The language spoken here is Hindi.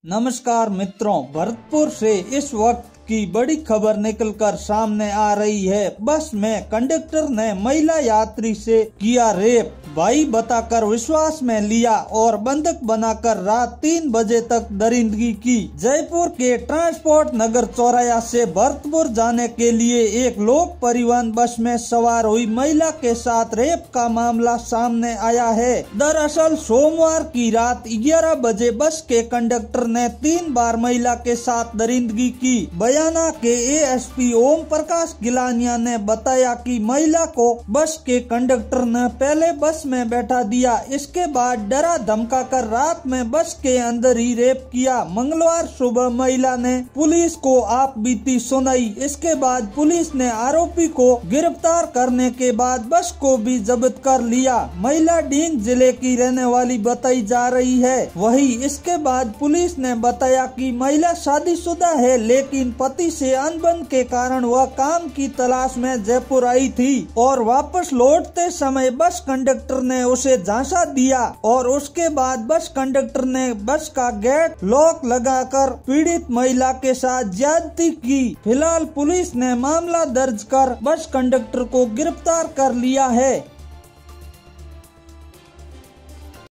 नमस्कार मित्रों, भरतपुर से इस वक्त की बड़ी खबर निकलकर सामने आ रही है। बस में कंडक्टर ने महिला यात्री से किया रेप, भाई बताकर विश्वास में लिया और बंधक बनाकर रात 3 बजे तक दरिंदगी की। जयपुर के ट्रांसपोर्ट नगर चौराहा से भरतपुर जाने के लिए एक लोक परिवहन बस में सवार हुई महिला के साथ रेप का मामला सामने आया है। दरअसल सोमवार की रात 11 बजे बस के कंडक्टर ने 3 बार महिला के साथ दरिंदगी की। बयाना के एएसपी ओम प्रकाश गिलानिया ने बताया कि महिला को बस के कंडक्टर ने पहले बस में बैठा दिया, इसके बाद डरा धमकाकर रात में बस के अंदर ही रेप किया। मंगलवार सुबह महिला ने पुलिस को आप बीती सुनाई। इसके बाद पुलिस ने आरोपी को गिरफ्तार करने के बाद बस को भी जब्त कर लिया। महिला डींग जिले की रहने वाली बताई जा रही है। वहीं इसके बाद पुलिस ने बताया कि महिला शादीशुदा है, लेकिन पति से अनबन के कारण वह काम की तलाश में जयपुर आई थी और वापस लौटते समय बस कंडक्टर ने उसे झांसा दिया और उसके बाद बस कंडक्टर ने बस का गेट लॉक लगाकर पीड़ित महिला के साथ ज्यादती की। फिलहाल पुलिस ने मामला दर्ज कर बस कंडक्टर को गिरफ्तार कर लिया है।